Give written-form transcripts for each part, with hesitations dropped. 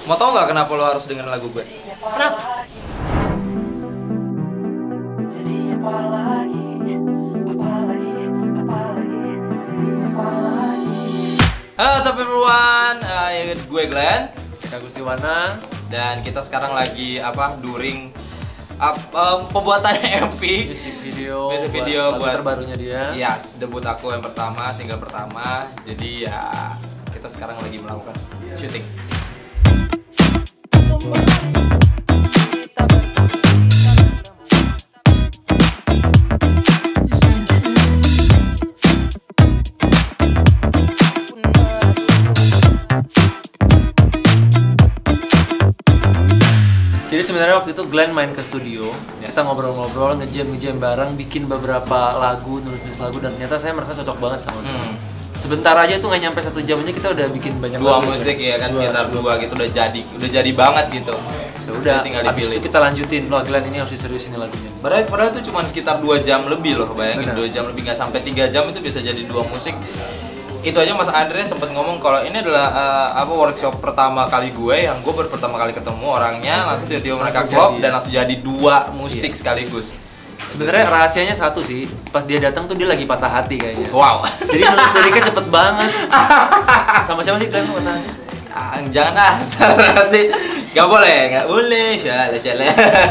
Mau tau nggak kenapa lo harus dengerin lagu gue? Kenapa? Halo, what's up everyone? Gue Glenn. Saya Gustiwana. Dan kita sekarang lagi during pembuatan MV Music video buat terbarunya dia. Yes, debut aku yang pertama, single pertama. Jadi ya kita sekarang lagi melakukan syuting. Jadi sebenarnya waktu itu Glenn main ke studio, Yes. kita ngobrol-ngobrol, ngejam bareng, bikin beberapa lagu, nulis lagu, dan ternyata saya merasa cocok banget sama Glenn. Sebentar aja itu nggak nyampe 1 jam aja kita udah bikin banyak Dua lagu, musik ya kan, sekitar dua gitu udah jadi banget gitu. Udah, tinggal habis dipilih. itu kita lanjutin, loh Glenn ini harus serius ini lagunya. Padahal itu cuma sekitar 2 jam lebih loh, bayangin. Benar. 2 jam lebih, nggak sampai 3 jam itu bisa jadi 2 musik. Itu aja Mas Andre sempat ngomong kalau ini adalah workshop pertama kali gue, yang gue baru pertama kali ketemu orangnya, langsung tiba-tiba mereka klop dan langsung jadi 2 musik sekaligus. Sebenarnya rahasianya satu sih, pas dia datang tuh dia lagi patah hati kayaknya. Wow. Jadi nulis liriknya cepet banget. Sama siapa sih Glenn patah hati? Jangan nanti nggak boleh, syalah.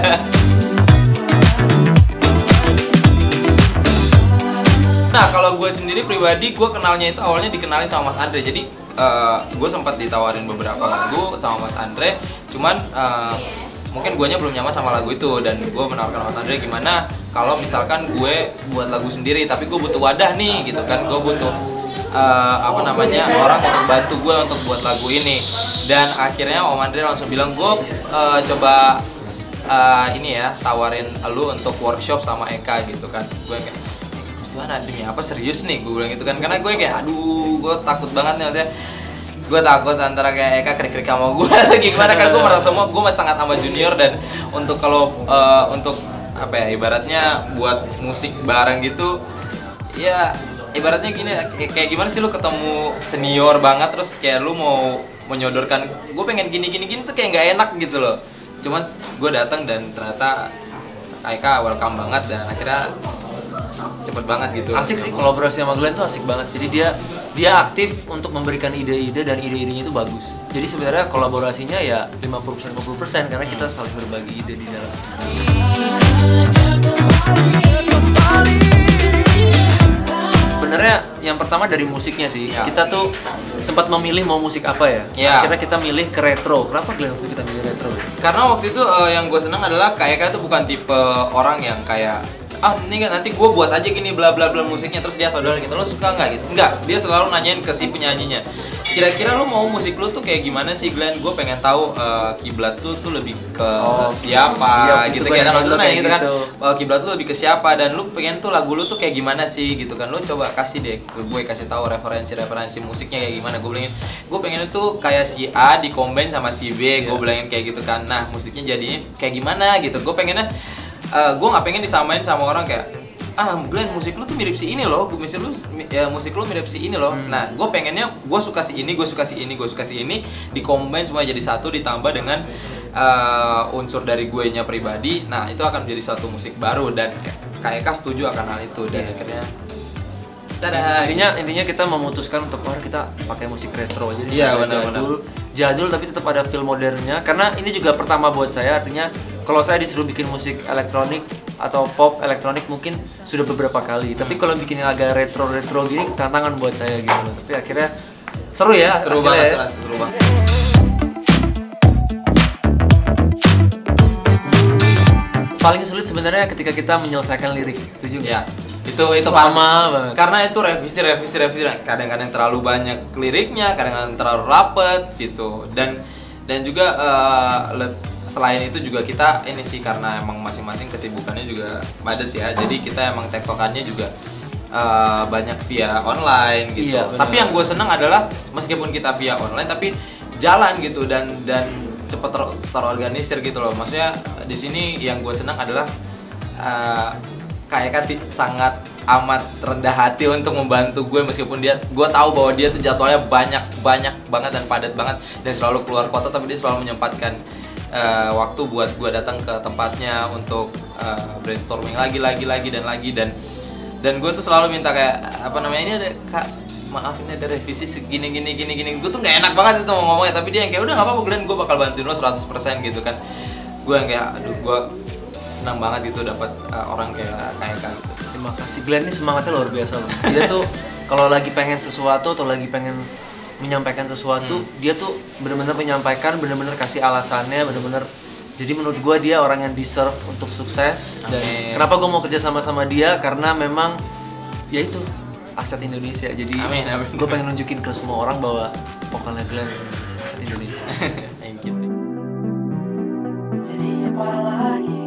Nah, kalau gue sendiri pribadi, gue kenalnya itu awalnya dikenalin sama Mas Andre. Jadi gue sempat ditawarin beberapa lagu sama Mas Andre, cuman mungkin guanya belum nyaman sama lagu itu, dan gue menawarkan Mas Andre gimana kalau misalkan gue buat lagu sendiri, tapi gue butuh wadah nih gitu kan, gue butuh orang untuk bantu gue untuk buat lagu ini. Dan akhirnya Om Andre langsung bilang, gue coba tawarin lu untuk workshop sama Eka gitu kan. Gue kayak, Gustiwana demi apa serius nih, gue bilang gitu kan, karena gue kayak gue takut banget nih, maksudnya gue takut antara kayak Eka krik-krik sama gue atau gimana kan. Gue merasa gue masih sangat sama junior, dan untuk kalau untuk ibaratnya buat musik bareng gitu ya, ibaratnya gini, kayak gimana sih lu ketemu senior banget terus kayak lu mau menyodorkan gue pengen gini tuh kayak nggak enak gitu loh. Cuman gue datang dan ternyata Eka welcome banget, dan akhirnya cepet banget gitu. Asik sih, kolaborasi sama Glenn tuh asik banget. Jadi dia aktif untuk memberikan ide-ide, dan ide-idenya itu bagus. Jadi sebenarnya kolaborasinya ya 50% karena kita saling berbagi ide di dalam. Sebenarnya yang pertama dari musiknya sih. Ya. Kita tuh sempat memilih mau musik apa ya. Ya. Akhirnya kita milih ke retro. Kenapa Glenn waktu kita milih retro? Karena waktu itu yang gue senang adalah kayak itu bukan tipe orang yang kayak ini kan nanti gue buat aja gini bla bla bla musiknya terus dia saudara gitu, lo suka nggak gitu? Enggak, dia selalu nanyain ke si penyanyinya, kira-kira lo mau musik lo tuh kayak gimana sih Glenn? Gue pengen tahu kiblat tuh lebih ke siapa gitu, kayak kan lo nanya gitu kan, kiblat tuh lebih ke siapa, dan lo pengen tuh lagu lo tuh kayak gimana sih gitu kan? Lo coba kasih deh ke gue, kasih tahu referensi musiknya kayak gimana. Gue pengen itu kayak si A dikombin sama si B, gue bilangin kayak gitu kan. Nah musiknya jadinya kayak gimana gitu? Gue pengennya gue nggak pengen disamain sama orang kayak Glenn musik lu tuh mirip si ini loh, musik lu mirip si ini loh. Nah gue pengennya gue suka si ini, gue suka si ini dikombin semua jadi satu, ditambah dengan unsur dari gue nya pribadi. Nah itu akan menjadi satu musik baru, dan kayak setuju akan hal itu, dan akhirnya Intinya kita memutuskan untuk kita pakai musik retro aja. Iya, benar-benar. Jadul tapi tetap ada feel modernnya. Karena ini juga pertama buat saya, artinya kalau saya disuruh bikin musik elektronik atau pop elektronik mungkin sudah beberapa kali. Tapi kalau bikin yang agak retro gini tantangan buat saya gitu loh. Tapi akhirnya seru ya. Seru banget. Paling sulit sebenarnya ketika kita menyelesaikan lirik, setuju nggak? Ya. Itu lama banget. Karena itu revisi, kadang-kadang terlalu banyak liriknya, kadang-kadang terlalu rapet gitu. Dan juga selain itu juga kita ini sih, karena emang masing-masing kesibukannya juga padat ya. Jadi kita emang tektokannya juga banyak via online gitu. Iya, tapi yang gue seneng adalah meskipun kita via online tapi jalan gitu, dan cepet terorganisir gitu loh. Maksudnya di sini yang gue senang adalah kayak sangat amat rendah hati untuk membantu gue, meskipun gue tahu bahwa dia tuh jadwalnya banyak banget dan padat banget dan selalu keluar kota, tapi dia selalu menyempatkan waktu buat gue datang ke tempatnya untuk brainstorming lagi dan gue tuh selalu minta kayak apa namanya, ini ada kak, maaf ini ada revisi segini gini. Gue tuh nggak enak banget itu mau ngomongnya, tapi dia yang kayak udah nggak apa-apa Glenn, gue bakal bantuin lo 100% gitu kan. Gue yang kayak aduh, gue senang banget gitu dapat orang kayak gitu. Terima kasih, Glenn ini semangatnya luar biasa loh. Dia tuh kalau lagi pengen sesuatu atau lagi pengen menyampaikan sesuatu, dia tuh benar-benar menyampaikan, benar-benar kasih alasannya, benar-benar. Jadi menurut gue dia orang yang deserve untuk sukses. Dan kenapa gue mau kerja sama dia, karena memang ya itu aset Indonesia. Jadi gue pengen nunjukin ke semua orang bahwa vokalnya Glenn aset Indonesia. Thank you. Jadi apa lagi?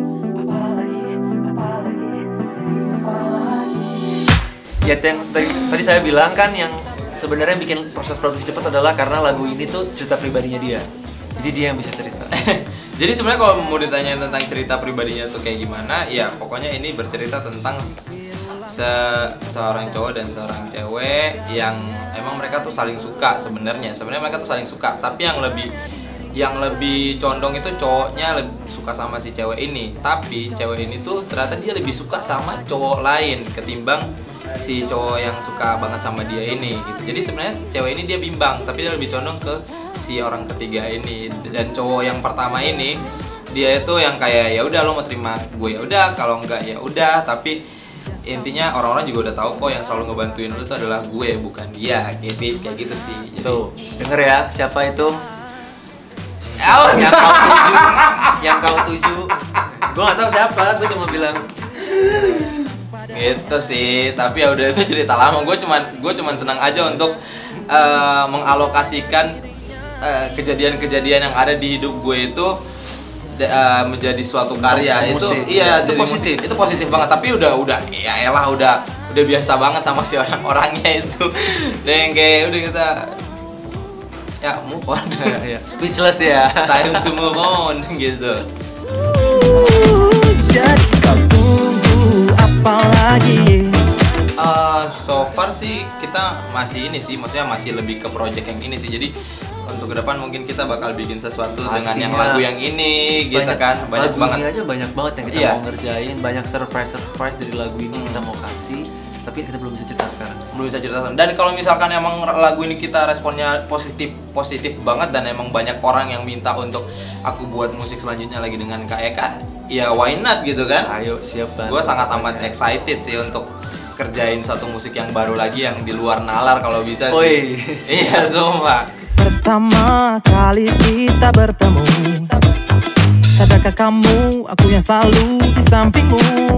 Jadi apa lagi? Ya yang tadi saya bilang kan, yang sebenarnya bikin proses produksi cepat adalah karena lagu ini tuh cerita pribadinya dia. Jadi dia yang bisa cerita. Jadi sebenarnya kalau mau ditanya tentang cerita pribadinya tuh kayak gimana, ya pokoknya ini bercerita tentang seorang cowok dan seorang cewek yang emang mereka tuh saling suka sebenarnya. Sebenarnya mereka tuh saling suka, tapi yang lebih condong itu cowoknya lebih suka sama si cewek ini. Tapi cewek ini tuh ternyata dia lebih suka sama cowok lain ketimbang si cowok yang suka banget sama dia ini gitu. Jadi sebenarnya cewek ini dia bimbang, tapi dia lebih condong ke si orang ketiga ini. Dan cowok yang pertama ini dia itu yang kayak ya udah lo mau terima gue ya udah, kalau enggak ya udah, tapi intinya orang-orang juga udah tahu kok yang selalu ngebantuin lo itu adalah gue bukan dia, kayak gitu sih. Jadi, tuh denger ya siapa itu awas yang kau tuju. Gue nggak tahu siapa, gue cuma bilang gitu sih. Tapi ya udah, itu cerita lama. Gue cuman senang aja untuk mengalokasikan kejadian-kejadian yang ada di hidup gue itu menjadi suatu karya. Itu iya, itu jadi positif. Itu positif banget. Tapi udah ya elah, udah biasa banget sama si orang-orangnya itu. Dan yang kayak udah kita ya move on. Speechless dia. Time to move on gitu. Jadi kau tunggu apa lagi? So far sih kita masih ini sih, maksudnya masih lebih ke project yang ini sih. Jadi untuk ke depan mungkin kita bakal bikin sesuatu dengan yang lagu yang ini gitu kan. Banyak banget. Ini aja banyak banget yang kita Iya. mau ngerjain, banyak surprise dari lagu ini kita mau kasih, tapi kita belum bisa cerita sekarang. Belum bisa cerita. Dan kalau misalkan emang lagu ini kita responnya positif banget dan emang banyak orang yang minta untuk aku buat musik selanjutnya lagi dengan Kak Eka, ya why not gitu kan? Ayo, siap banget. Gue sangat amat excited sih untuk kerjain satu musik yang baru lagi yang di luar nalar kalau bisa sih. Oi. Iya, sumpah. Pertama kali kita bertemu, sadarkah kamu aku yang selalu di sampingmu?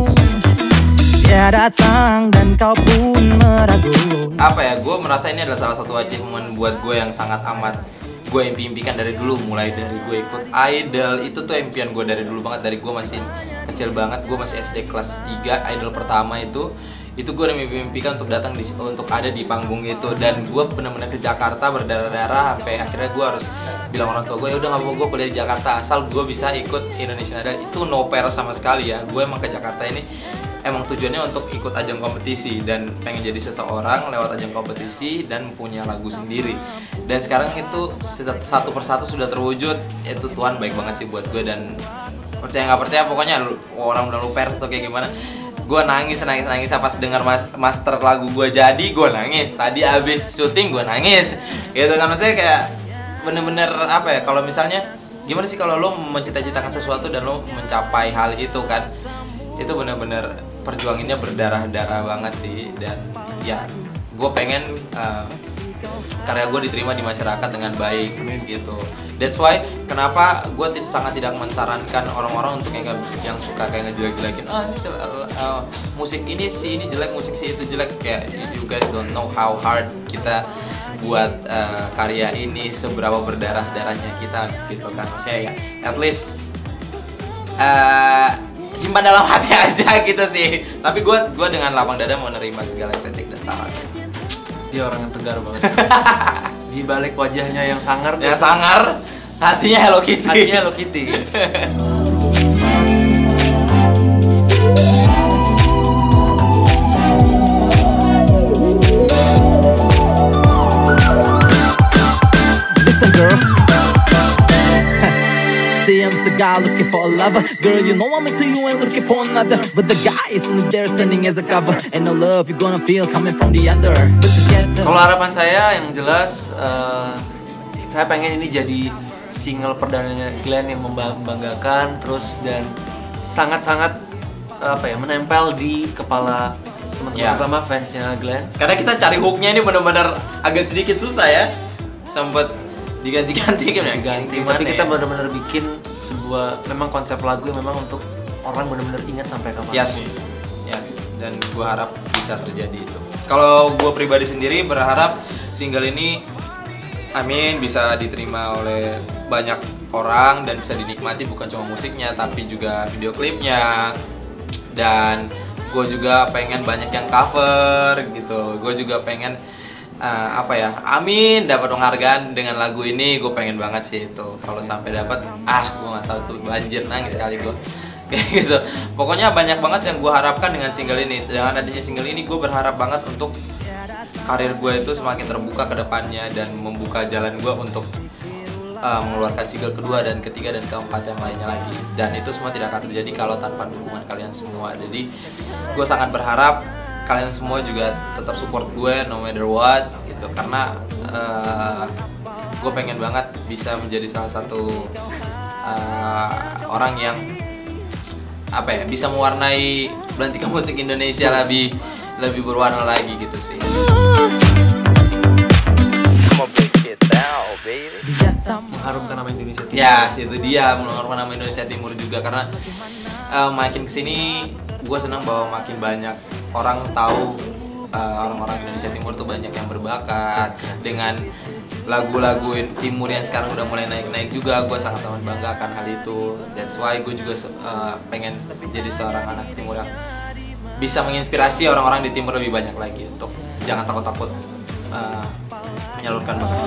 Dia datang dan kau pun meragu. Apa ya, gue merasa ini adalah salah satu achievement buat gue yang sangat amat gue impikan dari dulu. Mulai dari gue ikut Idol, itu tuh impian gue dari dulu banget. Dari gue masih kecil banget, gue masih SD kelas 3, Idol pertama itu gue udah mimpikan untuk datang untuk ada di panggung itu. Dan gue benar-benar ke Jakarta berdarah-darah sampai akhirnya gue harus bilang orang tua gue, ya udah nggak apa-apa, gue kuliah di Jakarta asal gue bisa ikut Indonesian Idol. Itu no fair sama sekali ya. Gue emang ke Jakarta ini emang tujuannya untuk ikut ajang kompetisi dan pengen jadi seseorang lewat ajang kompetisi dan punya lagu sendiri. Dan sekarang itu satu persatu sudah terwujud. Itu Tuhan baik banget sih buat gue. Dan percaya nggak percaya, pokoknya orang udah lu pers atau kayak gimana, gue nangis pas dengar master lagu gue jadi, gue nangis. Tadi abis syuting gue nangis gitu kan. Maksudnya kayak bener-bener apa ya, kalau misalnya gimana sih kalau lo mencita-citakan sesuatu dan lo mencapai hal itu kan, itu bener-bener perjuangannya berdarah-darah banget sih. Dan ya gue pengen karya gue diterima di masyarakat dengan baik gitu. That's why kenapa gue sangat tidak mensarankan orang-orang untuk yang suka kayak ngejelek-jelekin musik ini sih ini jelek, musik sih itu jelek. Kayak you guys don't know how hard kita buat karya ini, seberapa berdarah-darahnya kita gitu kan. Maksudnya ya at least simpan dalam hati aja gitu sih. Tapi gue dengan lapang dada mau nerima segala kritik dan saran. Dia orang yang tegar banget. Di balik wajahnya yang sangar, hatinya Hello Kitty. Hatinya Hello Kitty. I'm just a guy looking for a lover. Girl, you know I'm into you and looking for another. But the guy isn't there standing as a cover. And the love you're gonna feel coming from the under. But together. Kalau harapan saya yang jelas, saya pengen ini jadi single perdananya Glenn yang membanggakan, terus dan sangat-sangat menempel di kepala teman-teman, terutama fansnya Glenn. Karena kita cari hooknya ini benar-benar agak sedikit susah ya, sempet diganti-ganti kan ya. Tapi kita benar-benar bikin sebuah memang konsep lagu yang memang untuk orang benar-benar ingat sampai kapan. Yes. Dan gue harap bisa terjadi itu. Kalau gue pribadi sendiri berharap single ini, amin, bisa diterima oleh banyak orang dan bisa dinikmati bukan cuma musiknya tapi juga video klipnya. Dan gue juga pengen banyak yang cover gitu. Gue juga pengen amin, dapat penghargaan dengan lagu ini. Gue pengen banget sih itu. Kalau sampai dapat, gue nggak tahu tuh, banjir nangis kali gue. Kayak gitu. Pokoknya banyak banget yang gue harapkan dengan single ini. Dengan adanya single ini, gue berharap banget untuk karir gue itu semakin terbuka ke depannya dan membuka jalan gue untuk mengeluarkan single kedua dan ketiga dan keempat yang lainnya lagi. Dan itu semua tidak akan terjadi kalau tanpa dukungan kalian semua. Jadi gue sangat berharap kalian semua juga tetap support gue no matter what gitu, karena gue pengen banget bisa menjadi salah satu orang yang bisa mewarnai belantika musik Indonesia lebih berwarna lagi gitu sih. Mengharumkan nama Indonesia Timur. Ya, itu dia, mengharumkan nama Indonesia Timur juga, karena makin kesini gue senang bahwa makin banyak orang tahu orang-orang Indonesia Timur tuh banyak yang berbakat dengan lagu-lagu timur yang sekarang udah mulai naik-naik juga. Gue sangat amat bangga akan hal itu. That's why gue juga pengen jadi seorang anak timur yang bisa menginspirasi orang-orang di timur lebih banyak lagi untuk jangan takut-takut menyalurkan bakat.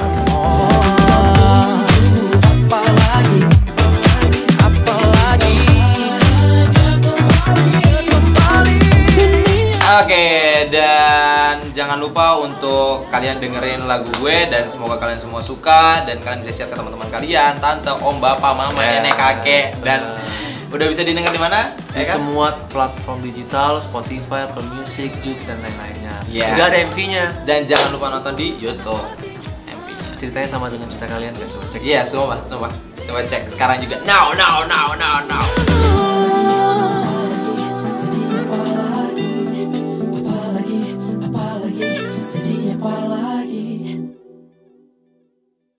Oke, dan jangan lupa untuk kalian dengerin lagu gue dan semoga kalian semua suka dan kalian bisa share ke teman-teman kalian, tante, om, bapak, mama, nenek, kakek, dan udah bisa didengar di mana? Di semua platform digital, Spotify, Apple Music, Joox dan lain-lainnya. Yeah. Juga ada MV-nya. Dan jangan lupa nonton di YouTube MV-nya. Ceritanya sama dengan cerita kalian, coba cek. Iya, semua. Coba cek sekarang juga. Now.